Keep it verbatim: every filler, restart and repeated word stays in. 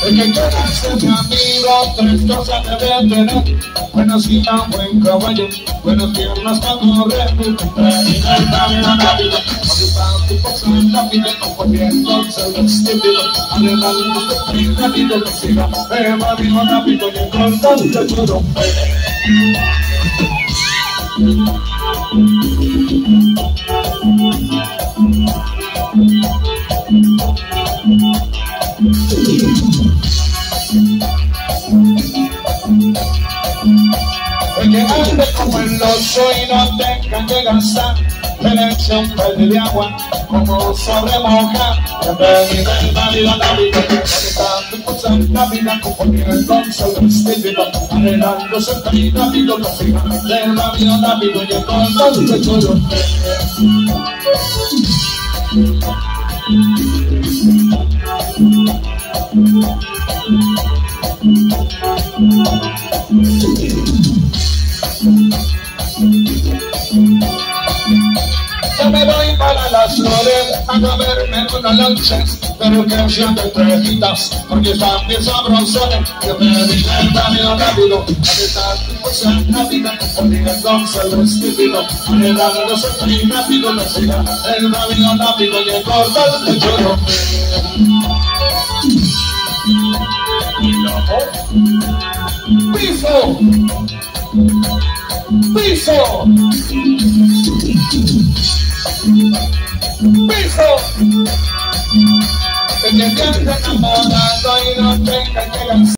El que quiera ser mi amigo, tres cosas debe tener. Buena cita, buen caballo, buenas piernas para correr. Termina el camino rápido, ahorita tu cosa rápido, componiéndose el vestido, arreglando el rápido, que siga, evadido rápido y encontrando el choro. El que ande como el oso y no tenga que gastar, merece un pele de agua como sobre mojar. Bienvenido el válido návido, conectando cosas rápidas, componiendo el solo estilo, arreglándose el rápido, no siga el válido návido y el control de todo. Yo me voy para las flores a comerme una lancha, pero que sean de trejitas, porque están bien sabrosones. Yo me dije el rápido rápido, a estar cosas rápidas, componiéndose el vestido, arreglándose el rápido, no siga el rápido rápido y el cordón de choro. ¡Piso! ¡Piso! ¡Piso! El que te ande enamorado y no tenga que gastar.